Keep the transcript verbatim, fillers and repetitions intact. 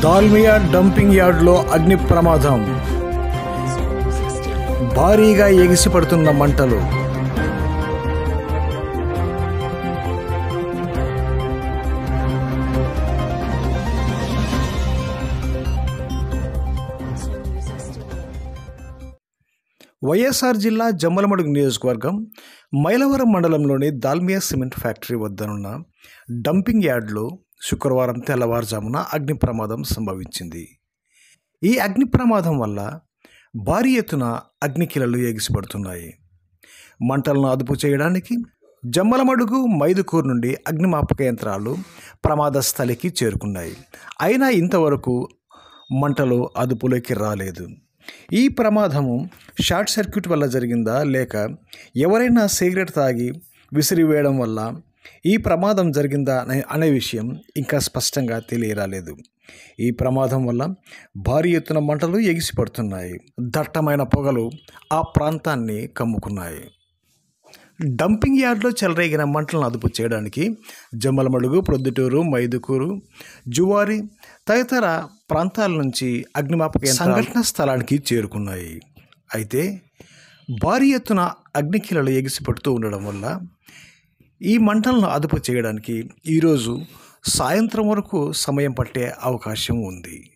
Dalmia dumping యార్డ్లో అగ్ని ప్రమాదం. భారీగా ఎగిసిపడుతున్న మంటలు. వైఎస్ఆర్ జిల్లా జమ్మలమడుగు నియోజకవర్గం మైలవరం మండలంలోని దాల్మియా సిమెంట్ ఫ్యాక్టరీ వద్దనున్న డంపింగ్ యార్డ్లో శుక్రవారం తెల్లవారుజామున అగ్ని ప్రమాదం సంభవించింది. ఈ అగ్ని ప్రమాదం వల్ల భారీ ఎత్తున అగ్నికిలలు ఎగిసిపడుతున్నాయి. మంటలను అదుపు చేయడానికి జమ్మలమడుగు, మైదుకూరు నుండి అగ్నిమాపక యంత్రాలు ప్రమాద స్థలికి చేరుకున్నాయి. అయినా ఇంతవరకు మంటలు అదుపులోకి రాలేదు. ఈ ప్రమాదము షార్ట్ సర్క్యూట్ వల్ల జరిగిందా లేక ఎవరైనా సిగరెట్ తాగి విసిరివేయడం వల్ల ఈ ప్రమాదం జరిగిందా అనే విషయం ఇంకా స్పష్టంగా తెలియరాలేదు. ఈ ప్రమాదం వల్ల భారీ ఎత్తున మంటలు ఎగిసిపడుతున్నాయి. దట్టమైన పొగలు ఆ ప్రాంతాన్ని కమ్ముకున్నాయి. డంపింగ్ యార్డ్లో చెలరేగిన మంటలను అదుపు చేయడానికి జమ్మలమడుగు, ప్రొద్దుటూరు, మైదుకూరు, జువారి తదితర ప్రాంతాల నుంచి అగ్నిమాపక సంఘటన స్థలానికి చేరుకున్నాయి. అయితే భారీ ఎత్తున అగ్నికిలలు ఎగిసిపడుతూ ఉండడం వల్ల ఈ మంటలను అదుపు చేయడానికి ఈరోజు సాయంత్రం వరకు సమయం పట్టే అవకాశం ఉంది.